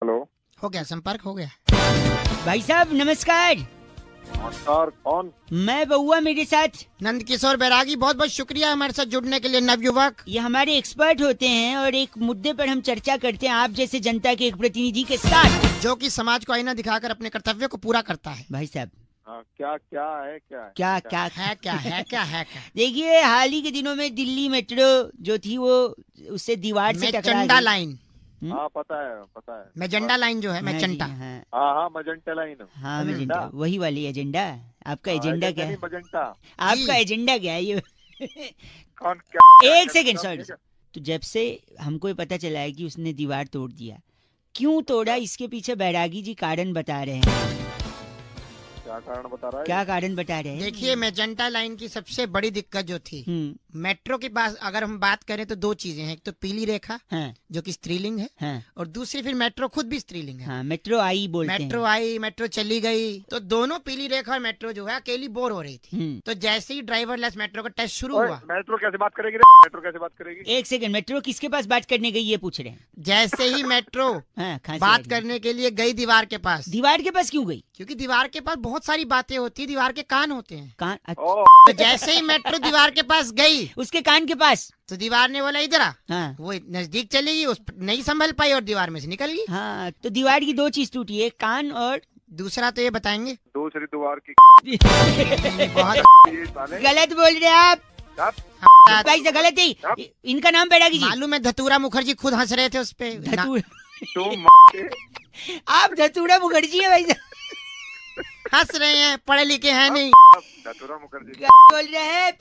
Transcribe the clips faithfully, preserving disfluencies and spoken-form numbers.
Hello, हो गया, संपर्क हो गया। भाई साहब नमस्कार। नमस्कार, कौन? मैं बउआ, मेरे साथ नंद किशोर बैरागी। बहुत बहुत शुक्रिया हमारे साथ जुड़ने के लिए नवयुवक। ये हमारे एक्सपर्ट होते हैं और एक मुद्दे पर हम चर्चा करते हैं आप जैसे जनता के एक प्रतिनिधि के साथ, जो कि समाज को आईना दिखाकर अपने कर्तव्य को पूरा करता है। भाई साहब हाँ, क्या क्या है क्या है क्या क्या है क्या है क्या है क्या देखिए, हाल ही के दिनों में दिल्ली मेट्रो जो थी वो उससे दीवार से टकरा मेचंडा गई। लाइन, हाँ, पता है पता है। मेजेंडा लाइन जो है, हाँ जी, मेचंटा। हाँ हाँ हाँ, मजेंटा लाइन। हाँ मजेंडा, वही वाली एजेंडा। आपका हाँ, एजेंडा क्या नहीं, है? मजेंटा। आपका एजेंडा क्या है ये? कौन क्या? एक सेकेंड, सॉरी। तो जब से हमको ये पता चला है कि उसने दीवार तोड़ दिया, क्यों तोड़ा, इसके पीछे बैरागी जी कारण बता रहे हैं। क्या कारण बता रहा है? क्या कारण बता रहे हैं? देखिए, मेजेंटा लाइन की सबसे बड़ी दिक्कत जो थी, हम्म, मेट्रो के पास अगर हम बात करें तो दो चीजें हैं। एक तो पीली रेखा हाँ, जो कि स्त्रीलिंग है, हाँ, और दूसरी फिर मेट्रो खुद भी स्त्रीलिंग है। हाँ, मेट्रो आई बोलते हैं। मेट्रो आई, मेट्रो चली गई, तो दोनों पीली रेखा और मेट्रो जो है अकेली बोर हो रही थी। हम्म, तो जैसे ही ड्राइवरलेस मेट्रो का टेस्ट शुरू ओए, हुआ, मेट्रो कैसे बात करेगी रे? मेट्रो कैसे बात करेगी? एक सेकंड, मेट्रो किसके पास बात करने गई ये पूछ रहे हैं? जैसे ही मेट्रो हाँ, खांसी बात आ रही है। करने के लिए गई दीवार के पास, दीवार के पास क्यों गई? क्योंकि दीवार के पास बहुत सारी बातें होती है, दीवार के कान होते हैं। कान? अच्छा, ओ, तो जैसे ही मेट्रो दीवार के पास गई, उसके कान के पास? तो दीवार ने बोला इधर आ। हाँ, वो नजदीक चली गई, उस नहीं संभल पाई और दीवार में से निकल गई। हाँ, तो दीवार की दो चीज टूटी, एक कान और दूसरा तो ये बताएंगे। दूसरी दीवार की बहुत ये साले। गलत बोल रहे हैं आप क्या? भाई से, गलत ही। इनका नाम बैरागी जी। मालूम है, धतूरा मुखर्जी खुद हंस रहे थे उस पे। धतूरा, तुम म- के- आप धतूरा मुखर्जी है भाई साहब। हंस रहे हैं, पढ़े लिखे हैं नहीं। धतूरा मुखर्जी। क्या बोल रहे हैं?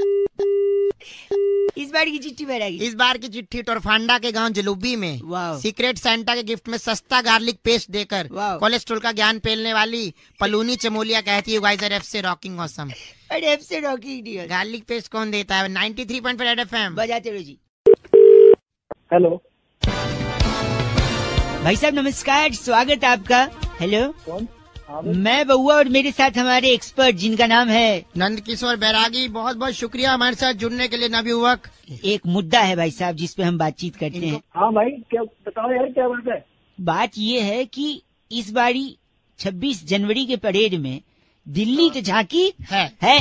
इस बार की चिट्ठी बैरागी। इस बार की चिट्ठी टोरफांडा के गांव जलूबी में वाह, सीक्रेट सेंटा के गिफ्ट में सस्ता गार्लिक पेस्ट देकर वाह। कोलेस्ट्रॉल का ज्ञान पेलने वाली पलूनी चमोलिया कहती है, गाइस आर एफ से रॉकिंग ऑसम। अरे एफ से रॉकी डियर। गार्लिक पेस्ट कौन देता है? Ninety three point five FM बजाते रहो जी। हेलो, भाई साहब नमस्कार, स्वागत है आपका। हेलो, कौन? हाँ भाई। मैं बउआ और मेरे साथ हमारे एक्सपर्ट जिनका नाम है नंद किशोर बैरागी। बहुत बहुत शुक्रिया हमारे साथ जुड़ने के लिए नवयुवक। एक मुद्दा है भाई साहब जिस पे हम बातचीत करते हैं। हाँ भाई, क्या बताओ यार, क्या बात है? बात ये है कि इस बारी छब्बीस जनवरी के परेड में दिल्ली तो झांकी है है।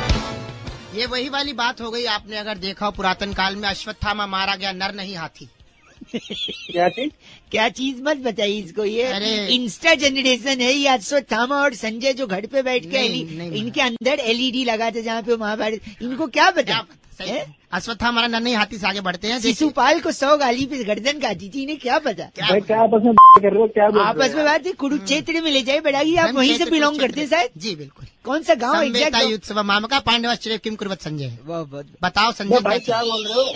ये वही वाली बात हो गई, आपने अगर देखा हो पुरातन काल में अश्वत्थामा मारा गया, नर नहीं हाथी। क्या चीज? क्या चीज मत बताइए इसको, ये अरे। इंस्टा जनरेशन है ये। अश्वत्थामा और संजय जो घर पे बैठ के नहीं, एल- नहीं, इनके अंदर एलईडी लगा था जहाँ पे महाभारत, इनको क्या क्या पता? पता, सही है? है। अश्वत्थामा मारा, नर नहीं हाथी से आगे बढ़ते हैं। देखिए, शिशुपाल को सौ गाली पे गर्दन काटी थी, इन्हें क्या पता? क्या भाई पता? क्या आपस में बात कर रहे हो? क्या बोल रहे हो आपस में यार? बात है, कुरुक्षेत्र में ले जाए बैरागी, आप धन वहीं से क्षेत्र बिलोंग कुरुक्षेत्र। करते हैं शायद। जी बिल्कुल। कौन सा गाँव संवेता एग्जैक्ट? युत्सव मामका पांडवाश्चर्य किम कुर्वत संजय। वाह, बहुत बताओ तो संजय भाई क्या क्या बोल रहे हो?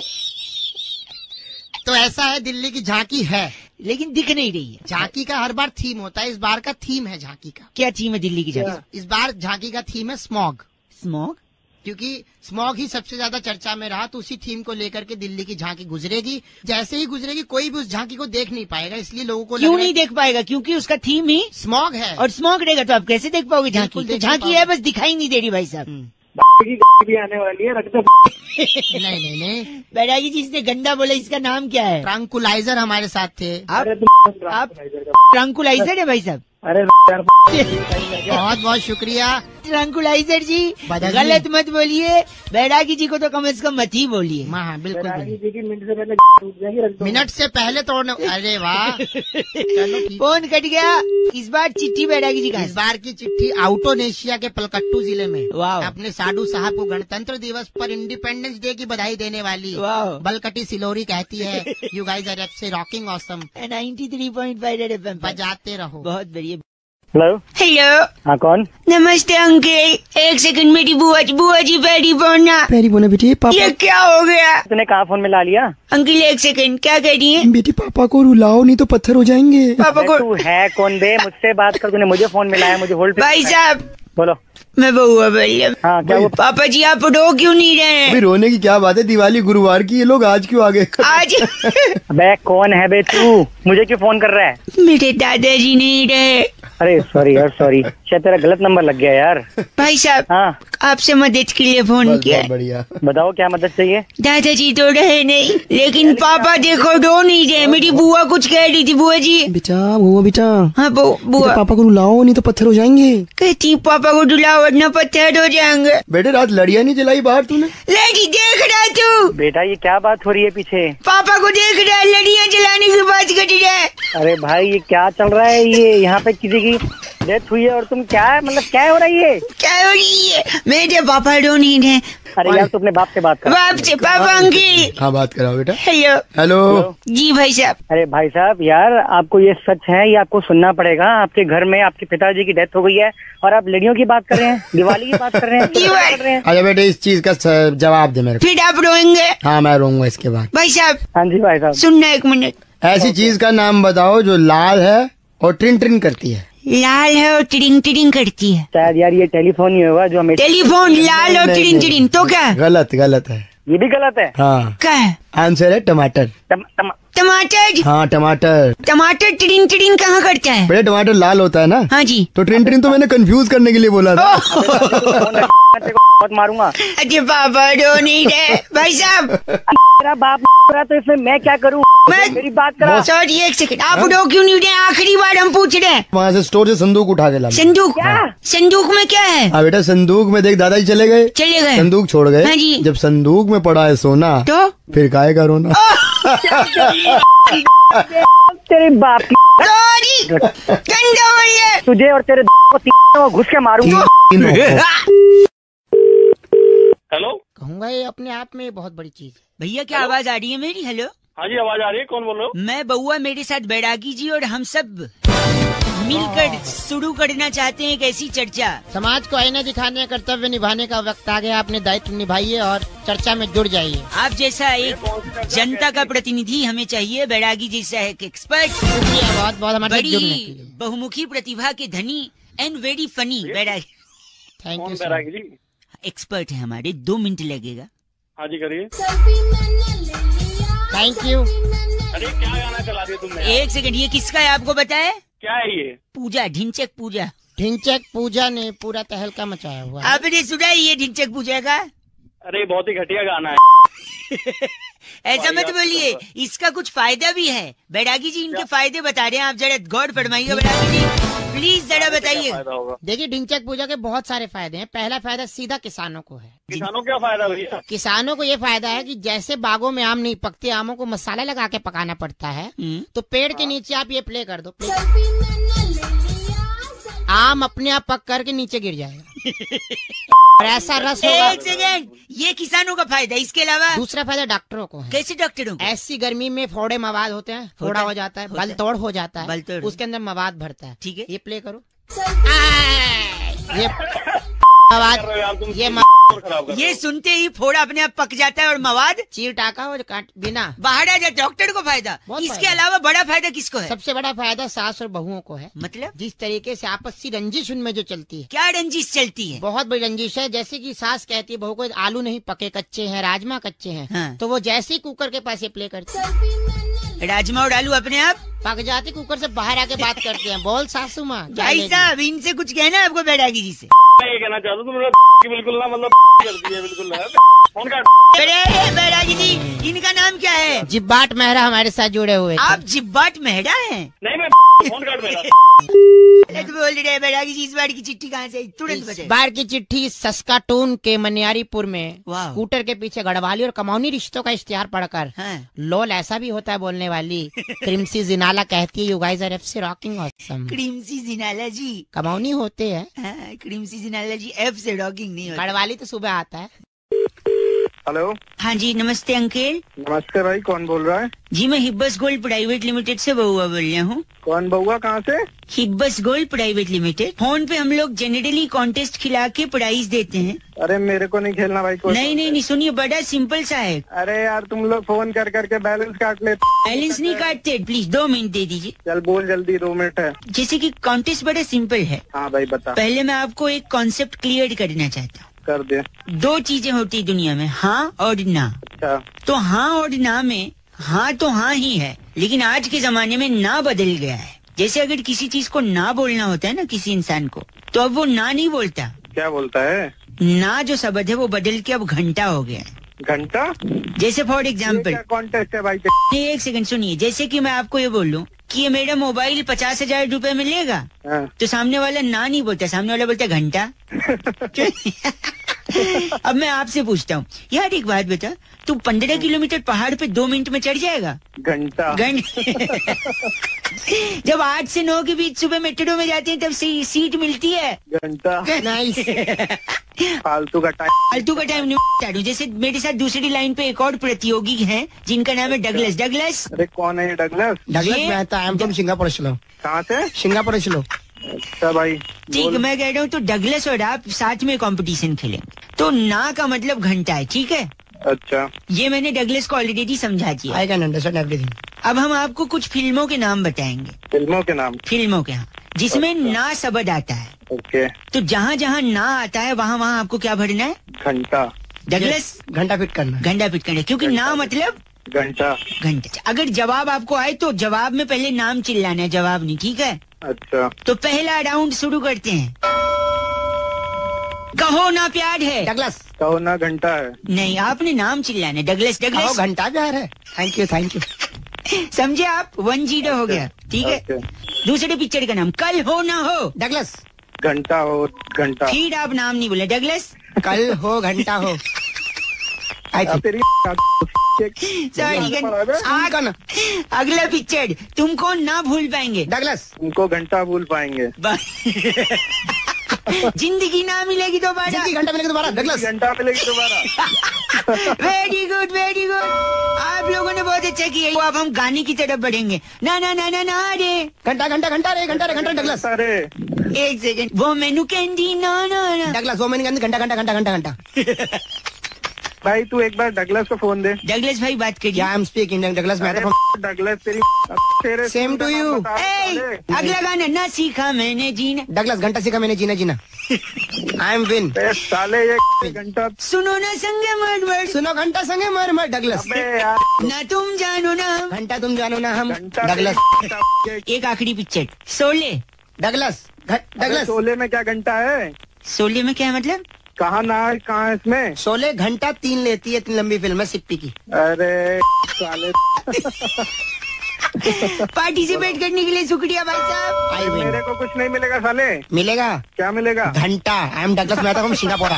तो ऐसा है, दिल्ली की झांकी है। लेकिन दिख नहीं रही है। झांकी का हर बार थीम होता है, इस बार का थीम है झांकी का। क्या थीम है दिल्ली की क्या? झांकी? इस बार झांकी का थीम है स्मॉग, स्मॉग। क्योंकि स्मॉग ही सबसे ज्यादा चर्चा में रहा, तो उसी थीम को लेकर के दिल्ली की झांकी गुजरेगी। जैसे ही गुजरेगी कोई भी उस झांकी को देख नहीं पाएगा, इसलिए लोगों को क्यों लग रहा नहीं है देख पाएगा? क्योंकि उसका थीम ही स्मॉग है। और स्मॉग रहेगा, तो आप कैसे देख पाओगे झांकी? बिल्कुल तो देख नहीं झांकी है, बस दिखाई नहीं दे रही भाई साहब। हम्म। की गाड़ी भी आने वाली है, रख दो। नहीं नहीं नहीं, बैरागी जी इसने गंदा बोला, इसका नाम क्या है? ट्रांकुलाइजर हमारे साथ थे। आप अरे तुम आप- ट्रांकुलाइजर का- ट्रांकुलाइजर है भाई साहब? अरे यार, बहुत बहुत शुक्रिया। ट्रांकुलाइजर जी, बदल जी। गलत मत बोलिए। बैरागी जी को तो कम से कम मत ही बोलिए। हाँ हाँ, बिल्कुल बैरागी बिल्कुल। जी की मिनट से पहले टूट जाएगी, रख दो। मिनट से पहले तोड़ने। अरे वाह, चलो ठीक। फोन कट गया। इस बार चिट्ठी बैरागी जी का। इस बार की चिट्ठी आउटोनेशिया के पलकट्टू जिले में वाह। अपने साधु साहब को गणतंत्र दिवस पर इंडिपेंडेंस डे की बधाई देने वाली वाह। बलकटी सिलोरी कहती है, you guys are so rocking awesome. Ninety three point five F M बजाते रहो। बहुत बढ़िया। हेलो, हेलो, हाँ कौन? नमस्ते अंकल। एक सेकंड, मेरी बुआ जी बुआ जी पैरी बोना। पैरी बोने बेटी, ये क्या हो गया? तूने कहाँ फोन में ला लिया? अंकल एक सेकंड, क्या कह रही है? बेटी पापा को रुलाओ नहीं तो पत्थर हो जाएंगे। पापा अरे को। तू है कौन बे? मुझसे बात कर, तूने मुझे फोन मिलाया, मुझे होल्ड पे। भाई साहब, बोलो। मैं बउआ बोल। हाँ क्या वो? पापा जी आप रो क्यों नहीं रहे? अभी रोने की क्या बात है, दिवाली गुरुवार की, ये लोग आज क्यों आ गए? आज बे कौन है बे तू? मुझे क्यों फोन कर रहा है? मेरे दादाजी नहीं रहे। अरे सॉरी यार सॉरी, शायद तेरा गलत नंबर लग गया यार। भाई साहब, हाँ आपसे मदद के लिए फोन बस किया। बहुत बढ़िया। बताओ क्या मदद चाहिए। दादाजी तो रहे नहीं, लेकिन पापा देखो रो नहीं रहे। मेरी बुआ कुछ कह रही थी। बुआ जी, बेटा वो बेटा, हाँ बु- बुआ पापा को रुलाओ नहीं तो पत्थर हो जाएंगे। कहती पापा को डुलाओ वरना पत्थर हो जाएंगे। बेटे रात लड़िया नहीं जलाई बाहर तूने? लड़ी देख रहा तू? बेटा ये क्या बात हो रही है पीछे? पापा को देख रहा है, लड़ियाँ जलाने की बात कर रहा है। अरे भाई ये क्या चल रहा है? ये यहाँ पे किसी की डेथ हुई है और तुम क्या मतलब क्या हो रही है? क्या हो रही है? मेरे पापा रो नहीं रहे। अरे यार तू अपने बाप से बात कर। बाप से? पापा अंकिल। हाँ बात कराओ बेटा। हेलो। हेलो। जी भाई साहब। अरे भाई साहब यार आपको ये सच है, ये आपको सुनना पड़ेगा। आपके घर में आपके पिताजी की डेथ हो गई है और आप लड़ियों की बात कर रहे हैं, दिवाली की बात कर रहे हैं, क्या कर रहे हैं? अच्छा बेटे इस चीज का स- जवाब दे मेरे को। फिर आप रोएंगे? हाँ मैं रोऊंगा इसके बाद। भाई साहब हाँ जी भाई साहब। सुनना एक मिनट। ऐसी चीज का नाम बताओ जो लाल है और ट्रिन ट्रिन करती है। लाल है और टिडिंग टिडिंग करती है। शायद यार ये टेलीफोन ही होगा जो हमें। टेलीफोन लाल और नहीं, टिडिंग नहीं। टिडिंग तो क्या? गलत गलत है। ये भी गलत है। हाँ क्या है? आंसर है टमाटर। टम, टम, टमाटर। हाँ टमाटर। टमाटर टिडिंग टिडिंग कहाँ करता है? बेटे टमाटर लाल होता है ना। हाँ जी। तो ट्रिन ट्रिन तो मैंने कंफ्यूज करने के लिए बोला था। तेरे को बहुत मारूंगा। अरे पापा रो नहीं रहे। भाई साहब तेरा बाप रहा तो इसमें मैं क्या करूँ? मैं- मेरी बात करा। सॉरी एक सेकंड, आप रो क्यों नहीं रहे? आखिरी बार हम पूछ रहे हैं। वहाँ से स्टोर से संदूक उठा के ला। संदूक? क्या? संदूक में क्या है? हाँ बेटा संदूक में देख दादाजी चले गए, चले गए संदूक छोड़ गए। हाँ जी। जब संदूक में पड़ा है सोना तो फिर काहे का रोना। तेरे बाप की सॉरी गंदा बोलिए। तुझे और तेरे को तीनों को घुस के मारूंगा। हेलो। कहूंगा ये अपने आप में बहुत बड़ी चीज है। भैया क्या आवाज आ रही है मेरी? हेलो। हाँ जी आवाज आ रही है, कौन बोल रहे हो? मैं बउआ, मेरे साथ बैरागी जी और हम सब मिलकर शुरू करना चाहते हैं एक ऐसी चर्चा। समाज को आईना दिखाने, कर्तव्य निभाने का वक्त आ गया। अपने दायित्व निभाइए और चर्चा में जुड़ जाइए। आप जैसा एक जनता का प्रतिनिधि हमें चाहिए, बैरागी जैसा एक एक्सपर्ट, शुक्रिया बहुत बहुत हमारे साथ जुड़ने के बड़ी लिए। बहुमुखी प्रतिभा के धनी and very funny Bairagi. Thank कौन यू बैरागी जी? एक्सपर्ट है हमारे, दो मिनट लगेगा। हाँ जी करिए। Thank you. अरे क्या गाना चला दिया तुमने? एक सेकंड, ये किसका है आपको बताया? क्या है ये? पूजा, ढिंचक पूजा। ढिंचक पूजा ने पूरा तहलका मचाया हुआ है। आपने सुना है ये ढिंचक पूजा का? अरे बहुत ही घटिया गाना है। ऐसा मत बोलिए, इसका कुछ फायदा भी है। बैरागी जी इनके फायदे बता रहे हैं, आप जरा गौर फरमाइए। बैरागी जी प्लीज जरा बताइए। फायदा होगा? देखिए ढिंचक पूजा के बहुत सारे फायदे हैं। पहला फायदा सीधा किसानों को है। किसानों क्या फायदा भैया? किसानों को ये फायदा है कि जैसे बागों में आम नहीं पकते, आमों को मसाला लगा के पकाना पड़ता है, हम्म। तो पेड़ के नीचे आप ये प्ले कर दो, प्ले आम अपने आप पक करके नीचे गिर जाएगा और ऐसा रस होगा। एक सेकंड, ये किसानों का फायदा। इसके अलावा दूसरा फायदा डॉक्टरों को है। कैसे डॉक्टरों को? ऐसी गर्मी में फोड़े मवाद होते हैं, फोड़ा होता है, हो जाता है, होता है। बल तोड़ हो जाता है, बल तोड़। उसके अंदर मवाद भरता है। ठीक है। ये प्ले करो। ये मवाद, कर रहे हो यार तुम? ये और खराब कर रहे ये हो। सुनते ही फोड़ा अपने आप पक जाता है और मवाद चीर टाका और काट बिना। बाहर आ जाता। डॉक्टर को फायदा। बहुत इसके फायदा। अलावा बड़ा फायदा किसको है? सबसे बड़ा फायदा सास और बहुओं को है। मतलब जिस तरीके से आपसी रंजिश उनमें जो चलती है, क्या रंजिश चलती है? बहुत बड़ी रंजिश है। जैसे कि सास कहती है बहू को आलू नहीं पके, कच्चे हैं, राजमा कच्चे हैं, हाँ। तो वो जैसे ही कुकर के पास ये प्ले करती है, राजमा और आलू अपने आप पक जाती, कुकर से बाहर आके बात करते हैं, बोल सासू माँ क्या भाई लेगी? साहब इनसे कुछ कहना है आपको बैरागी जी से? मैं ये कहना चाहता हूँ तुम लोग की बिल्कुल ना मतलब करती है बिल्कुल ना। फोन काट। अरे बैरागी जी, इनका नाम क्या है? जिब्बाट मेहरा हमारे साथ जुड़े हुए थे। आप जिब्बाट मेहरा हैं? नहीं मैं फोन काट मेरा। गलत बोल रहे हैं बैरागी जी। इस बार की चिट्ठी कहाँ से आई? तुरंत इस बताइए। बार की चिट्ठी सस्काटून के मनियारीपुर में वाह। स्कूटर के पीछे गढ़वाली और कमौनी रिश्तों का इश्तिहार पढ़कर हाँ। लोल ऐसा भी होता है बोलने वाली क्रिमसी जिनाला कहती है, यू गाइस आर एफसी रॉकिंग ऑसम। क्रीमसी जिनाला जी। कमौनी होते हैं, हाँ, क्रीमसी जिनाला जी एफ से रॉकिंग नहीं होता। गढ़वाली तो सुबह आता है। हेलो हाँ जी नमस्ते अंकल। नमस्ते भाई, कौन बोल रहा है? जी मैं हिब्बस गोल्ड प्राइवेट लिमिटेड से बउआ बोल रहा हूँ। कौन बउआ, कहाँ से? हिब्बस गोल्ड प्राइवेट लिमिटेड। फोन पे हम लोग जनरली कॉन्टेस्ट खिला के प्राइज देते हैं। अरे मेरे को नहीं खेलना भाई। कोई नहीं नहीं नहीं, सुनिए बड़ा सिंपल सा है। अरे यार तुम लोग फोन कर करके बैलेंस काट ले। बैलेंस नहीं काटते, प्लीज दो मिनट दे दीजिए। चल बोल जल्दी, दो मिनट है। जैसे कि कॉन्टेस्ट बड़ा सिंपल है। हाँ भाई बता। पहले मैं आपको एक कॉन्सेप्ट क्लियर करना चाहता हूँ। कर दे। दो चीजें होती दुनिया में, हाँ और ना। अच्छा तो हाँ और ना में हाँ तो हाँ ही है, लेकिन आज के जमाने में ना बदल गया है। जैसे अगर किसी चीज को ना बोलना होता है ना किसी इंसान को, तो अब वो ना नहीं बोलता। क्या बोलता है? ना जो शब्द है वो बदल के अब घंटा हो गया है। घंटा? जैसे फॉर ये एग्जाम्पल, क्या कॉन्टेस्ट है भाई? नहीं एक सेकंड सुनिए, जैसे कि मैं आपको ये बोल लूं कि ये मेरा मोबाइल पचास हजार रूपए में लेगा, हाँ। तो सामने वाला ना नहीं बोलता, सामने वाला बोलता घंटा। अब मैं आपसे पूछता हूँ यार, एक बात बता, तू पंद्रह किलोमीटर पहाड़ पे दो मिनट में चढ़ जाएगा? घंटा। घंटा। जब आठ से नौ के बीच सुबह मेट्रो में जाते हैं तब सी, सीट मिलती है। घंटा। नाइस। फालतू का टाइम। फालतू का टाइम नहीं चालू। जैसे मेरे साथ दूसरी लाइन पे एक और प्रतियोगी हैं जिनका नाम है डगलस। डगलस अरे कौन है ये डगलस? डगलस ये- Mehta, I am from Singapore slow. कहाँ से? Singapore slow. अच्छा भाई। ठीक, बोल। मैं कह रहा हूँ तो डगलस और आप साथ में कंपटीशन खेलेंगे। तो ना का मतलब घंटा है, ठीक है? अच्छा। ये मैंने डगलस को ऑलरेडी समझा दिया। I can understand everything. अब हम आपको कुछ फिल्मों के नाम बताएंगे। फिल्मों के नाम? फिल्मों के, हाँ, जिसमें अच्छा। ना शब्द आता है। ओके। तो जहाँ जहाँ ना आता है वहाँ वहाँ आपको क्या भरना है? घंटा। डगलस घंटा फिट करना। घंटा फिट करना, क्योंकि ना मतलब घंटा। घंटा। अगर जवाब आपको आए तो जवाब में पहले नाम चिल्लाना है, जवाब नहीं, ठीक है? अच्छा। तो पहला राउंड शुरू करते हैं। कहो ना प्यार है। डगलस। कहो ना घंटा है। नहीं, आपने नाम चिल्लाना है। डगलस कहो डगलस। घंटा प्यार है। Thank you thank you. समझे आप? वन जीरो हो गया, ठीक है? ओके। दूसरे पिक्चर का नाम कल हो ना हो। डगलस। घंटा हो। घंटा। फिर आप नाम नहीं बोले। डगलस कल हो घंटा हो। आई अब थिंक तेरी सॉरी। उनका ना। अगला पिक्चर तुमको ना भूल पाएंगे। डगलस। उनको घंटा भूल पाएंगे। जिंदगी ना मिलेगी दोबारा। जिंदगी घंटा मिलेगा दोबारा। डगलस। घंटा मिलेगी दोबारा। वेरी गुड वेरी गुड, आप लोगों ने बहुत अच्छा किया। तो अब हम गाने की तरफ बढ़ेंगे। ना ना ना ना ना रे, घंटा घंटा घंटा रे घंटा रे घंटा डगलस। अरे एक सेकंड, वो मेनू कैंडी ना ना ना। डगलस वो मैंने घंटा घंटा घंटा घंटा घंटा। भाई तू एक बार डगलस को फोन दे। डगलस भाई बात करिए। या आई एम स्पीकिंग डगलस अरे मेहता। डगलस तेरी तेरे Same to you. ए, अगला गाना ना सीखा मैंने जीना। डगलस घंटा सीखा मैंने जीना जीना। I am win. बे साले ये घंटा। सुनो ना संगे मर मर। सुनो घंटा संगे मर मर। डगलस। अबे यार ना तुम जानो ना। घंटा तुम जानो ना हम। घंटा डगलस। तेरी- एक आखिरी पिक्चर शोले। डगलस घ- अबे डगलस। शोले में क्या घंटा है? शोले में क्या है मतलब? कहाँ ना है कहाँ है इसमें? शोले घंटा तीन लेती है, इतनी लंबी फिल्म है सिप्पी की। अरे साले पार्टिसिपेट करने के लिए शुक्रिया भाई साहब। I win. मेरे को कुछ नहीं मिलेगा साले। मिलेगा क्या मिलेगा? घंटा। I am Douglas Mehta from Singapore.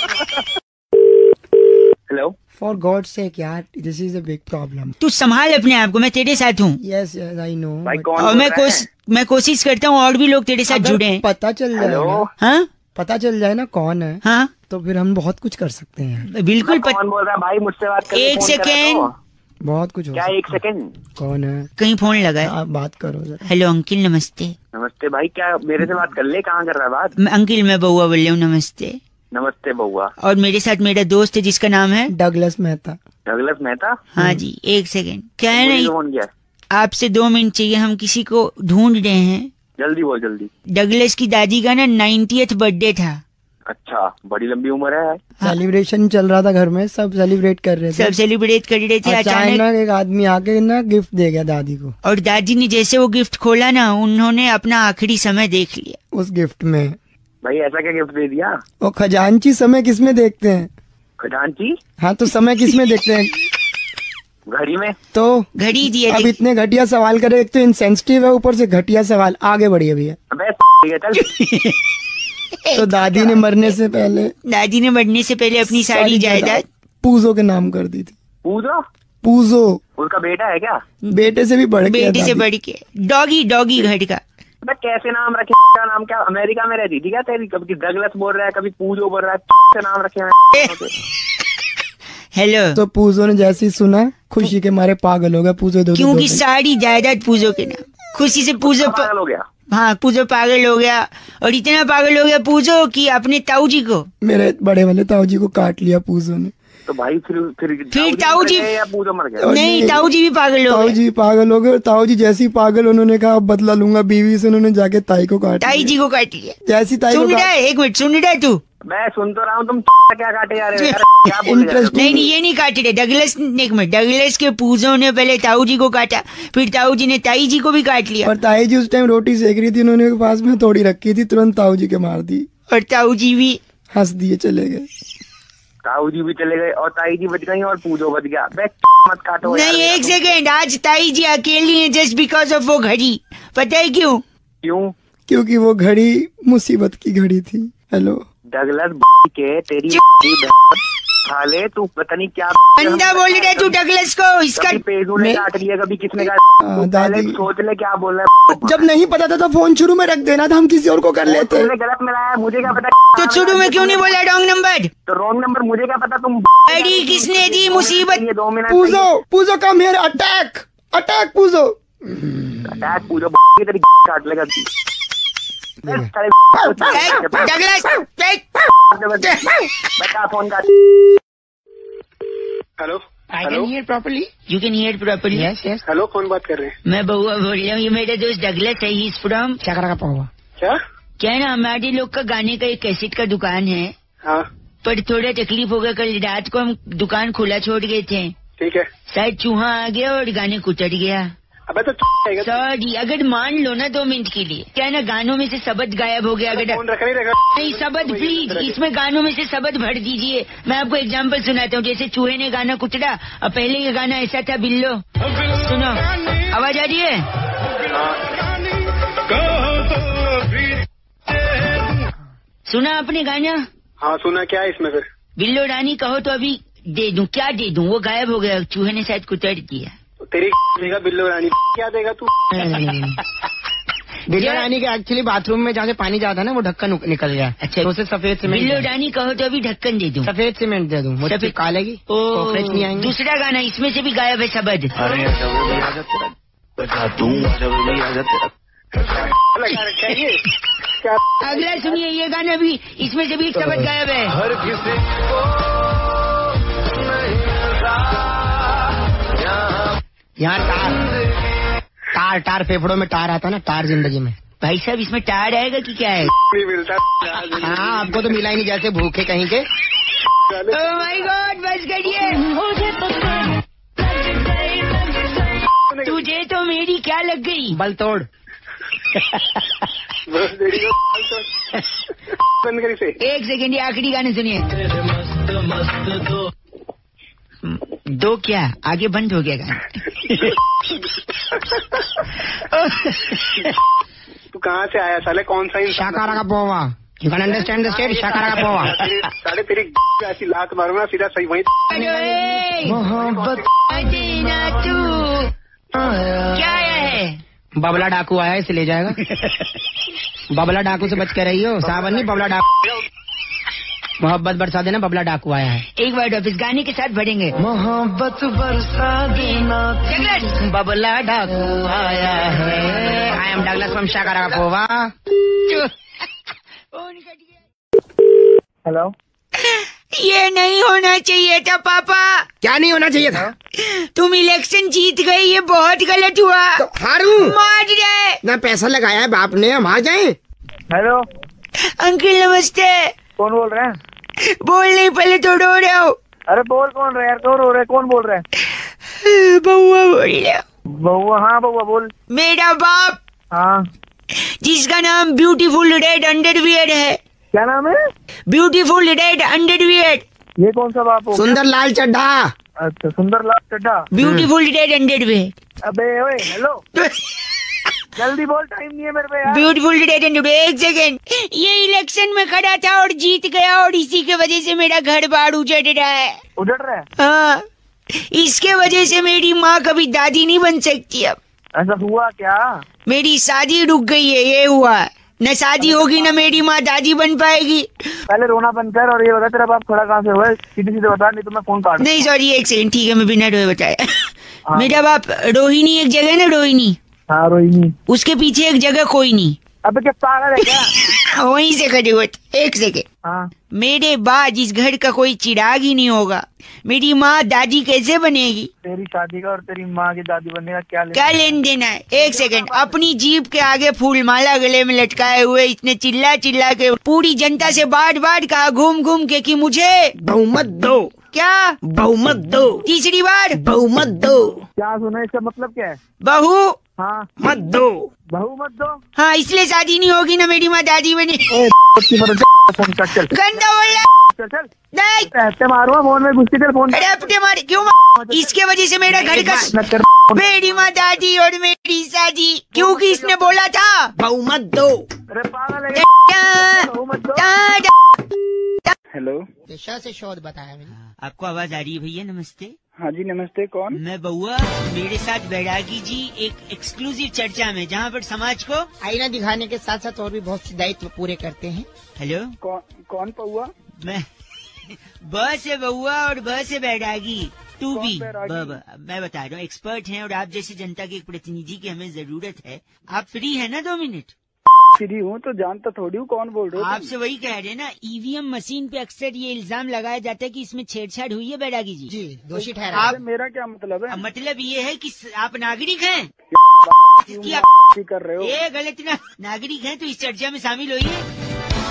Hello. For god sake यार, this is a big problem. तू संभाल अपने आप को, मैं तेरे साथ हूँ। Yes yes I know. भाई कौन और बोल मैं रहा कोश मैं कोशिश करता हूँ और भी लोग तेरे साथ जुड़े हैं। पता चल जाए हेलो। ना, हाँ पता चल जाए ना कौन है, हाँ तो फिर हम बहुत कुछ कर सकते हैं। बिल्कुल है? पत... कौन बोल रहा है भाई? मुझसे बात कर। एक सेकेंड। बहुत कुछ हो क्या सकता एक है। सेकंड? कौन है? कहीं फोन लगा है। आप बात करो जरा। हेलो अंकिल नमस्ते। नमस्ते भाई, क्या मेरे से बात कर ले? कहाँ कर रहा है बात? मैं- अंकिल मैं बउआ बोल रही हूँ। नमस्ते। नमस्ते बउआ। और मेरे साथ मेरा दोस्त है जिसका नाम है डगलस मेहता। डगलस मेहता। हाँ जी, एक सेकेंड। क्या है बोलिए, ना, फोन किया? आपसे दो मिनट चाहिए, हम किसी को ढूंढ रहे हैं। जल्दी बोल जल्दी। डगलस की दादी का ना नाइन्टियथ बर्थडे था। अच्छा, बड़ी लंबी उम्र है। सेलिब्रेशन चल रहा था घर में, सब सेलिब्रेट कर रहे थे। सब सेलिब्रेट कर रहे थे। अचानक अचानक एक आदमी आके ना गिफ्ट दे गया दादी को। और दादी ने जैसे वो गिफ्ट खोला ना, उन्होंने अपना आखिरी समय देख लिया। उस गिफ्ट में भाई ऐसा क्या गिफ्ट दे दिया? वो खजांची समय किसमें देखते हैं? खजांची? हाँ तो समय किसमें देखते हैं? घड़ी में। तो घड़ी दिए अब थे। इतने घटिया सवाल करे, एक तो इनसेंसिटिव है, ऊपर से घटिया सवाल। आगे बढ़िए भैया। अबे ठीक है चल। तो दादी ने मरने से पहले दादी ने मरने से पहले अपनी सारी जायदाद पूजो के नाम कर दी थी। पूजो? पूजो उसका बेटा है क्या? बेटे से भी बढ़ के बेटे से दादी। बढ़ के डॉगी डॉगी घर का। अबे कैसे नाम रखे? क्या नाम? क्या अमेरिका में रहती थी क्या तेरी? कभी डगलस बोल रहा है, कभी पूजो बोल रहा है। से नाम रखे हैं। हेलो। तो पूजो ने जैसे ही सुना, खुशी के मारे पागल हो गया। पूजो दो क्योंकि सारी जायदाद पूजो के नाम। खुशी से पूजो प... पागल हो गया। हाँ, पूजो पागल हो गया। और इतना पागल हो गया पूजो कि अपने ताऊ जी को, मेरे बड़े वाले ताऊ जी को काट लिया पूजो ने। तो भाई फिर फिर फिर ताऊ जी- मर गए या पूजो मर गया? और नहीं नहीं, ताऊ जी भी पागल हो ताऊ गए। जी पागल हो गए। और ताऊ जी जैसी पागल, उन्होंने कहा अब बदला लूंगा बीवी से। उन्होंने जाके ताई को काट ताई लिया। जी को काट लिया। जैसी ताई को सुन रहा काट- है? एक मिनट, सुन रहा है तू? मैं सुन तो रहा हूँ, तुम क्या काटे जा रहे हो यार, क्या बोल रहे हो? नहीं नहीं ये नहीं काट रहे डगलस। एक मिनट, डगलस के पूजों ने पहले ताऊ जी को काटा, फिर ताऊ जी ने ताई जी को भी काट लिया। और ताई जी उस टाइम रोटी सेक रही थी, उन्होंने पास में थोड़ी रखी थी, तुरंत ताऊ जी के मार दी और ताऊ जी भी हंस दिए चले गए। ताऊ जी भी चले गए और ताई जी बच गई और पूजो बच गया। बे मत काटो नहीं, यार, एक सेकेंड, आज ताई जी अकेली है जस्ट बिकॉज ऑफ वो घड़ी। पता है क्यों? क्यों? क्योंकि वो घड़ी मुसीबत की घड़ी थी। हेलो डगलस के तेरी खा ले तू, पता नहीं क्या अंडा बोल रहा तू डगलस को। इसका कभी पेजू ने काट लिया, कभी किसने काट, हाँ, पहले दादी सोच ले क्या बोल रहा है। जब नहीं पता था तो फोन शुरू में रख देना था, हम किसी और को कर लेते। तुमने गलत मिलाया, मुझे क्या पता। तो शुरू में क्यों नहीं बोला रॉन्ग नंबर? तो रॉन्ग नंबर मुझे क्या पता। तुम अड़ी किसने दी मुसीबत? ये दो minute Pujo Pujo come here, attack attack Pujo. Attack Pujo की तेरी काट लेगा। डगलस बता फोन काट। Hello I can hear properly. You can hear properly. Yes, yes. Hello, कौन बात कर रहे हैं? मैं बउआ बोल रहा हूँ, ये मेरा दोस्त डगलस है, ही इज फ्रॉम क्या का पाऊंगा? क्या क्या है ना, हमारे लोग का गाने का एक कैसेट का दुकान है, हाँ पर थोड़ा तकलीफ हो गया, कल रात को हम दुकान खुला छोड़ गए थे, ठीक है। शायद चूहा आ गया और गाने कुचड़ गया। अबे तो सॉरी, अगर मान लो ना दो मिनट के लिए, क्या है ना, गानों में से शब्द गायब हो गया। अगर फोन रखा नहीं रहेगा। नहीं शब्द प्लीज, इसमें गानों में से शब्द भर दीजिए। मैं आपको एग्जांपल सुनाता हूँ, जैसे चूहे ने गाना कुचड़ा और पहले ये गाना ऐसा था, बिल्लो। सुनो, आवाज आ रही है? सुना आपने गाना? हाँ सुना। क्या है इसमें फिर? बिल्लो रानी कहो तो अभी दे दूं। क्या दे दूं? वो गायब हो गया, चूहे ने शायद कुचड़ दिया। तेरी देगा बिल्लो रानी, क्या देगा तू? बिल्लो रानी के एक्चुअली बाथरूम में जहाँ से पानी जाता है ना, वो ढक्कन निकल गया। अच्छा, तो उसे सफेद सीमेंट। बिल्लो रानी कहो तो अभी ढक्कन दे दूं। सफेद सीमेंट दे दूं, मुझे कालेगी, कॉकरोच नहीं आएंगे। दूसरा गाना इसमें से भी गायब है शब्द। क्या अगला सुनिए, ये गाना भी, इसमें से भी एक शब्द गायब है। हर किसी को यहाँ टार टार टार फेफड़ों में टार आता है ना, टार जिंदगी में। भाई साहब इसमें टार आएगा कि क्या है? नहीं मिलता। हाँ, आपको तो मिला ही नहीं, जैसे भूखे कहीं के। ओह माय गॉड, बस करिए। तुझे तो मेरी क्या लग गई? बल तोड़। बंद करी से। एक सेकेंड, ये आखिरी गाने सुनिए। दो क्या आगे बंद हो गया गाना। तू कहाँ से आया साले? कौन सा इंसान? शाकारा का पोवा। You can understand the state, शाकारा का पोवा। साले तेरी ऐसी लात मारूंगा सीधा सही वहीं। मोहब्बत देना तू क्या आया है? बबला डाकू आया है, इसे ले जाएगा। बबला डाकू से बच के रही हो, सावन नहीं बबला डाकू। मोहब्बत बरसा देना, बबला डाकू आया है। एक बार इस गाने के साथ भरेंगे। मोहब्बत बरसा देना, बबला डाकू आया है। आई एम डगलस फ्रॉम शाकारा का पोवा। हेलो, ये नहीं होना चाहिए था पापा। क्या नहीं होना चाहिए था? तुम इलेक्शन जीत गए, ये बहुत गलत हुआ। तो हारूं? मार रहे ना पैसा लगाया है बाप ने, हम हार जाए। हेलो, अंकल नमस्ते। कौन बोल रहे हैं? बोल नहीं, पहले तो रो रहे हो। अरे बोल, कौन रहा है यार? कौन रो रहा है? कौन बोल रहा है? बउआ बोल रहे हो। बउआ? हाँ बउआ बोल। मेरा बाप, हाँ, जिसका नाम ब्यूटीफुल रेड अंडरवियर है। क्या नाम है? Beautiful red underwear. ये कौन सा बाप हो? सुंदर लाल चड्ढा। अच्छा, सुंदर लाल चड्ढा। Beautiful red underwear. अबे ओए, हेलो, जल्दी बोल, टाइम नहीं है मेरे पे यार। Beautiful red underwear. एक सेकेंड, ये इलेक्शन में खड़ा था और जीत गया, और इसी के वजह से मेरा घर बार उजड़ रहा है। उजड़ रहा है? हाँ, इसके वजह से मेरी माँ कभी दादी नहीं बन सकती। अब ऐसा हुआ क्या? मेरी शादी रुक गई है, ये हुआ। न शादी होगी न मेरी माँ दादी बन पाएगी। पहले रोना बंद कर और ये बता, तेरा बाप खड़ा कहाँ से हुआ है? सीधे सीधे बता, नहीं तो मैं फोन काट। नहीं सॉरी, एक सेकंड, ठीक है, मैं बिना रोए बताया। मेरा बाप रोहिणी, एक जगह है ना रोहिणी, हाँ रोहिणी, उसके पीछे एक जगह कोई नहीं। अबे क्या पागल है क्या? वहीं से खड़े हुए थे। एक सेकेंड। हाँ मेरे बाद इस घर का कोई चिराग ही नहीं होगा, मेरी माँ दादी कैसे बनेगी? तेरी शादी का और तेरी माँ की दादी बनने का क्या क्या लेन देन है? एक सेकंड, अपनी जीप के आगे फूलमाला गले में लटकाए हुए इतने चिल्ला चिल्ला के पूरी जनता से बांट बांट कहा घूम घूम के कि मुझे बहुमत दो। क्या बहुमत दो? तीसरी बार बहुमत दो। क्या सुना, इसका मतलब क्या है? बहू हाँ मत दो। बहू मत दो। हाँ, इसलिए शादी नहीं होगी ना मेरी माँ दादी बने। फोन कर, चल गंदा बोल रहा। चल चल नहीं, ऐसे मारूंगा फोन में घुसती, चल फोन। अरे अपने मार क्यों मार? इसके वजह से मेरा घर का मत कर। मेरी माँ दादी और मेरी शादी, क्योंकि इसने बोला था बहुमत दो। अरे पागल है क्या? बहू मत दो। हेलो, दिशा से शोध बताया मैंने। आपको आवाज आ रही है भैया? नमस्ते। हाँ जी नमस्ते, कौन? मैं बउआ, मेरे साथ बैरागी जी एक एक्सक्लूसिव चर्चा में, जहाँ पर समाज को आईना दिखाने के साथ साथ और भी बहुत से दायित्व पूरे करते हैं। हेलो, कौन कौन पौआ? मैं ब से बउआ और ब से बैरागी टू कौन बी। बैरागी? मैं बता रहा हूँ, एक्सपर्ट हैं और आप जैसी जनता के एक प्रतिनिधि की हमें जरूरत है। आप फ्री है ना दो मिनट? फ्री हूँ तो जानता थोड़ी हूँ कौन बोल रहे हो? आपसे वही कह रहे हैं ना, ईवीएम मशीन पे अक्सर ये इल्जाम लगाया जाता है कि इसमें छेड़छाड़ हुई है बैरागी जी। जी, दोषी ठहरा। आप मेरा क्या मतलब है? अब मतलब ये है कि आप नागरिक हैं क्यों कि आप बात कर रहे हो? ये गलत ना, नागरिक हैं तो इस चर्चा में शामिल होइए।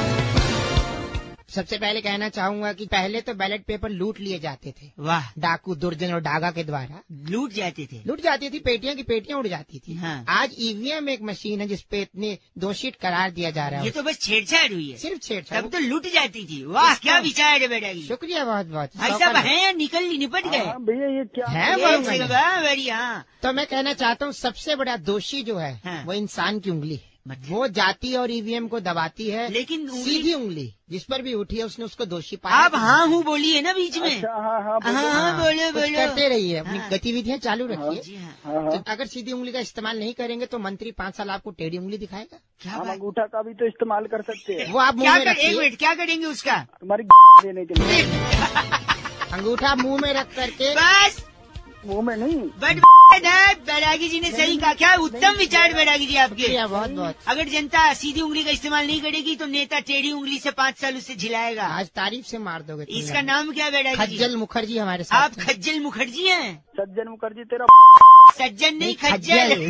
सबसे पहले कहना चाहूंगा कि पहले तो बैलेट पेपर लूट लिए जाते थे। वाह, डाकू, दुर्जन और डागा के द्वारा लूट जाते थे। लूट जाती थी, पेटियां की पेटियां उड़ जाती थी। हाँ। आज ईवीएम एक मशीन है जिसपे इतने दोषी करार दिया जा रहा है। ये तो बस छेड़छाड़ हुई है, सिर्फ छेड़छाड़। तब तो लूट जाती थी। वाह, क्या विचार है बैरागी। शुक्रिया बहुत बहुत। भाई साहब हैं या निकल निपट गए? हाँ भैया, ये क्या है ये बहुत जगह बढ़िया। बा, बढ़िया। हाँ। तो मैं कहना चाहता हूँ सबसे बड़ा दोषी जो है हाँ। वो इंसान की उंगली है। मतलब? वो जाती और ईवीएम को दबाती है, लेकिन उंगली- सीधी उंगली जिस पर भी उठी है उसने उसको दोषी पाया। आप हाँ हूँ बोलिए ना बीच में। अच्छा, हाँ हाँ हाँ बोलो। हाँ, बोलो कुछ बोलो। करते रहिए, अपनी हाँ। गतिविधियां चालू रखिए। जी हाँ। हाँ हाँ। तो अगर सीधी उंगली का इस्तेमाल नहीं करेंगे तो मंत्री पाँच साल आपको टेढ़ी उंगली दिखाएगा। क्या हम बात? अंगूठा का भी तो इस्तेमाल कर सकते हैं, वो आप क्या मुंह में कर, एक रखिए, मिनट, क्या करेंगे उसका? तुम्हारी देने के लिए। अंगूठा मुंह में रख करके। बस मुंह में नहीं। बट बैरागी जी ने सही कहा। क्या उत्तम विचार बैरागी जी आपके। शुक्रिया बहुत बहुत। अगर जनता सीधी उंगली का इस्तेमाल नहीं करेगी तो नेता टेढ़ी उंगली से पाँच साल उससे झिलाएगा। आज तारीफ से मार दोगे तुम इसका लोग। नाम क्या है बैरागी जी? खज्जल मुखर्जी हमारे साथ आप हैं। खज्जल मुखर्जी हैं? सज्जन मुखर्जी तेरा सज्जन नहीं, नहीं, खज्जल।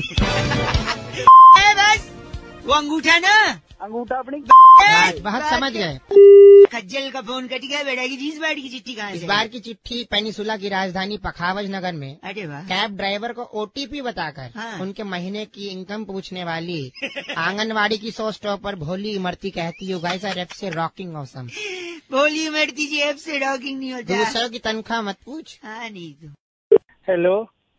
बस वो अंगूठा ना, अंगूठा अपनी। बात बहुत समझ गए। खज्जल का फोन कट गया। बैरागी जी, इस बार की चिट्ठी कहाँ इस से? बार की चिट्ठी पेनिसुला की राजधानी पखावज नगर में अरे वाह। कैब ड्राइवर को ओटीपी बताकर हाँ। उनके महीने की इनकम पूछने वाली आंगनवाड़ी की सौ स्टॉप पर भोली इमरती कहती है गाइस आर एफ से रॉकिंग ऑसम। बोली मरती जी, ऐप से रॉकिंग नहीं होता। दूसरों की तनख्वाह मत पूछ। हाँ नहीं तो हेलो,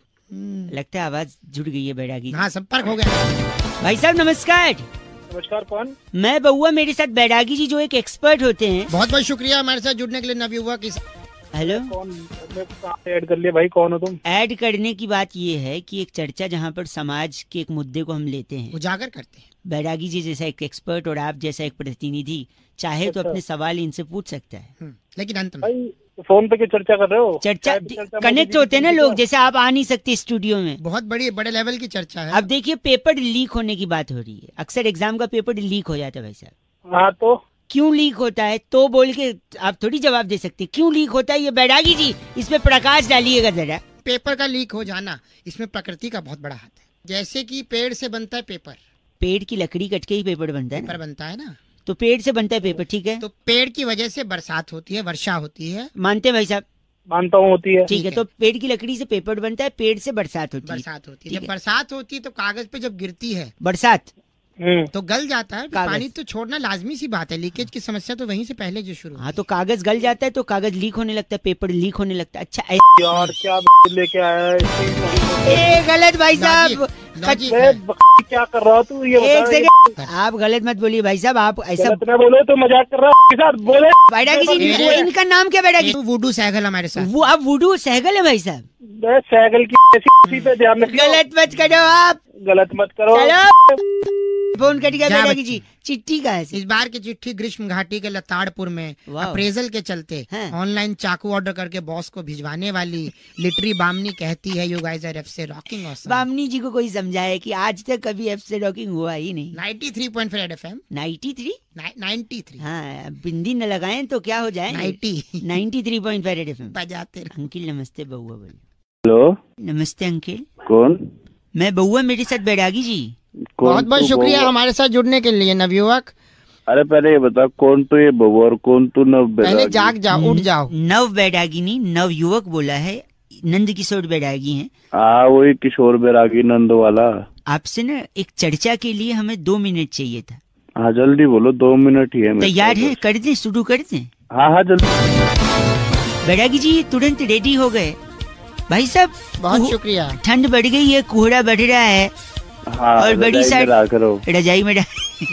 लगता है आवाज जुड़ गई है बैरागी। हाँ, संपर्क हो गया। भाई साहब नमस्कार। नमस्कार, कौन? मैं बउआ, मेरे साथ बैरागी जी जो एक एक्सपर्ट होते हैं। बहुत बहुत शुक्रिया हमारे साथ जुड़ने के लिए नवयुवक। इस हेलो, कौन? मैं कहाँ ऐड कर लिया भाई, कौन हो तुम? ऐड करने की बात ये है कि एक चर्चा जहाँ पर समाज के एक मुद्दे को हम लेते हैं, उजागर करते हैं। बैरागी जी जैसा एक एक्सपर्ट और आप जैसा एक प्रतिनिधि चाहे तो अच्छा। अपने सवाल इनसे पूछ सकता है। हम्म, लेकिन अंत में भाई फोन पे क्या चर्चा कर रहे हो? चर्चा क्या चर्चा कनेक्ट मोदी जी होते हैं ना की लोग, क्या? जैसे आप आ नहीं सकते स्टूडियो में। बहुत बड़ी बड़े लेवल की चर्चा है। अब देखिए, पेपर लीक होने की बात हो रही है। अक्सर एग्जाम का पेपर लीक हो जाता है भाई साहब। हाँ तो क्यों लीक होता है तो बोल के आप थोड़ी जवाब दे सकते। क्यों लीक होता है ये बैरागी जी इस पे प्रकाश डालिएगा जरा। पेपर का लीक हो जाना, इसमें प्रकृति का बहुत बड़ा हाथ है। जैसे कि पेड़ से बनता है पेपर, पेड़ की लकड़ी कट के ही पेपर बनता है पेपर ना? बनता है ना, तो पेड़ से बनता है पेपर, ठीक है। तो पेड़ की वजह से बरसात होती है, वर्षा होती है। मानते हैं भाई साहब? मानता हूँ होती है। ठीक है, तो पेड़ की लकड़ी से पेपर बनता है, पेड़ से बरसात होती है। बरसात होती है। ठीक जब है। बरसात होती है तो कागज पे जब गिरती है बरसात हम्म, तो गल जाता है। कागज। पानी तो छोड़ना लाजमी सी बात है। लीकेज की समस्या तो वहीं से पहले जो शुरू हाँ, होती तो कागज गल जाता है तो कागज लीक होने लगता है, पेपर लीक होने लगता है। अच्छा, यार क्या लेके आया है इस चीज में? ए गलत भाई साहब। लॉजिक- लॉजिक बे, है। ब- क्या कर रहा तू? ये एक बता। सेकंड, आप गलत मत बोलिए भाई साहब। आप ऐसा गलत ना बोलो तो मजाक कर रहा है के साथ बोले। बैरागी जी, ये- वो इनका नाम क्या बैरागी? ये वुडू सहगल हमारे साथ। वो अब वुडू सहगल है भाई साहब। बे, सैगल की ऐसी किसी पे ध्यान रखो। गलत मत करो आप। गलत मत करो। चलो। फोन कट गया जा बैरागी बच्चे। जी। चिट्ठी कहाँ से? इस बार की चिट्ठी ग्रीष्म घाटी के लताड़पुर में वाह। अप्रेजल के चलते हाँ। ऑनलाइन चाकू ऑर्डर करके बॉस को भिजवाने वाली लिटरी बामनी कहती है यू गाइस आर एफ से रॉकिंग ऑसम। बामनी जी को कोई समझाए कि आज तक कभी एफ से रॉकिंग हुआ ही नहीं। Ninety three point five FM ninety three? Ninety three हाँ, बिंदी न लगाएं तो क्या हो जाए? Ninety ninety three point five F M. बजाते रहो। अंकिल नमस्ते बउआ बोले। हेलो, नमस्ते अंकिल, कौन? मैं बउआ, मेरे साथ बैरागी जी। कौन बहुत बहुत तू शुक्रिया बउआ? हमारे साथ जुड़ने के लिए नवयुवक। अरे पहले ये बता कौन तू ये बउआ और कौन तू नव पहले बैरागी? जाग जाओ, उठ जाओ। नव बैरागी नहीं, नव युवक बोला है। नंद किशोर बैरागी हैं। हाँ वही किशोर बैरागी नंद वाला। आपसे ना एक चर्चा के लिए हमें दो मिनट चाहिए था। हाँ जल्दी बोलो, दो मिनट ही है मेरे तैयार पास है? बस। कर दें, शुरू कर दें? हाँ हाँ जल्दी। बैरागी जी तुरंत रेडी हो गए। भाई साहब बहुत कुह- शुक्रिया। ठंड बढ़ गई है, कोहरा बढ़ रहा है हाँ और बड़ी रजाई में साइड- रहा करो। रजाई में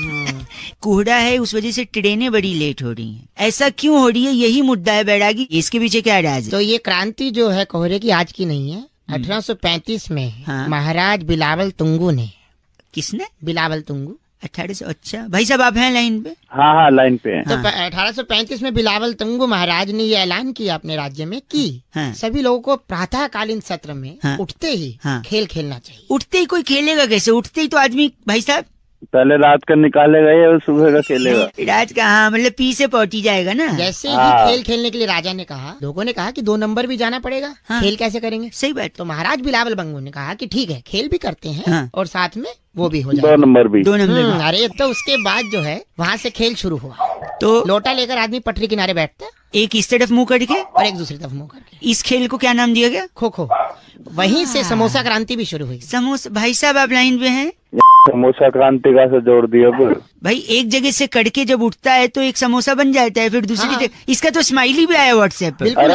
कोहरा है, उस वजह से ट्रेनें बड़ी लेट हो रही हैं। ऐसा क्यों हो रही है, यही मुद्दा है बैरागी। इसके पीछे क्या राज है? तो ये क्रांति जो है कोहरे की आज की नहीं है, अठारह सौ पैंतीस में हाँ। महाराज बिलावल तुंगू ने। किसने? बिलावल तुंगू। अठारह सौ? अच्छा भाई साहब आप हैं लाइन पे? हाँ हाँ लाइन पे है। तो हाँ। अठारह सौ पैंतीस में बिलावल तुंगू महाराज ने ये ऐलान किया अपने राज्य में कि हाँ। सभी लोगों को प्रातःकालीन सत्र में हाँ। उठते ही हाँ। खेल खेलना चाहिए। उठते ही कोई खेलेगा कैसे? उठते ही तो आदमी भाई साहब पहले रात का निकालेगा या सुबह का खेलेगा? रात का, हाँ मतलब पी से पहुंची जाएगा ना। जैसे ही हाँ। खेल खेलने के लिए राजा ने कहा, लोगों ने कहा कि दो नंबर भी जाना पड़ेगा, हाँ। खेल कैसे करेंगे? सही बात। तो महाराज बिलावल बंगू ने कहा कि ठीक है खेल भी करते हैं हाँ। और साथ में वो भी हो दो जाए। नंबर भी। दो नंबर हम्म, में। अरे तो उसके बाद जो है वहाँ से खेल शुरू हुआ। तो लोटा लेकर आदमी पटरी किनारे बैठता है एक इस तरफ मुंह करके और एक दूसरी तरफ मुंह करके। इस खेल को क्या नाम दिया गया? खो खो। वहीं से समोसा क्रांति भी शुरू हुई। समोसा। भाई साहब आप लाइन पे हैं? समोसा क्रांति का से जोड़ दिया पर। भाई एक जगह से कड़के जब उठता है तो एक समोसा बन जाता है, फिर दूसरी हाँ। जगह। इसका तो स्माइली भी आया व्हाट्सएप पर। बिल्कुल।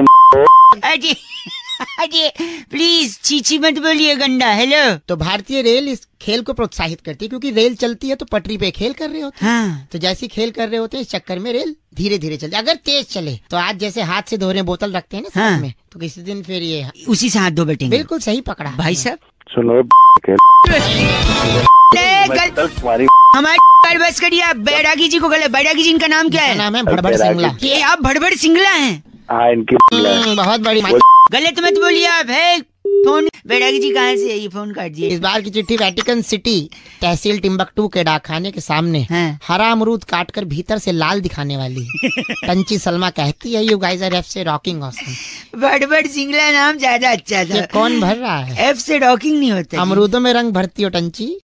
अरे अरे प्लीज चीची मत बोलिए गंडा। हेलो। तो भारतीय रेल इस खेल को प्रोत्साहित करती है क्योंकि रेल चलती है तो पटरी पे खेल कर रहे होते हैं। हाँ। तो जैसे ही खेल कर रहे होते हैं इस चक्कर में रेल धीरे धीरे चलती है। अगर तेज चले तो आज जैसे हाथ से धो रहे बोतल रखते हैं ना साथ हाँ। में, तो किसी दिन फिर ये उसी से हाथ धो बैठेंगे। बिल्कुल सही पकड़ा भाई साहब सुनो खेल ले, गल- तक तुम्हारी हमारे पर बस करिए। आप बैरागी जी को गले। बैरागी जी इनका नाम क्या इनका है? नाम है भड़भड़ बैरागी। सिंगला। ये आप भड़बड़ सिंगला हैं? हाँ इनकी हम्म, बहुत बड़ी मा- गलत मत बोलिए आप। है फोन बैरागी जी कहाँ से है? ये फोन काट दिए। इस बार की चिट्ठी वेटिकन सिटी तहसील टिम्बकटू के डाकखाने के सामने हाँ। हरा अमरूद काटकर भीतर से लाल दिखाने वाली टंची सलमा कहती है यू गाइस आर एफ से रॉकिंग ऑसम। भड़बड़ सिंगला नाम ज्यादा अच्छा ये था। कौन भर रहा है? एफ से रॉकिंग नहीं होता जी। अमरूदों में रंग भरती हो टंची।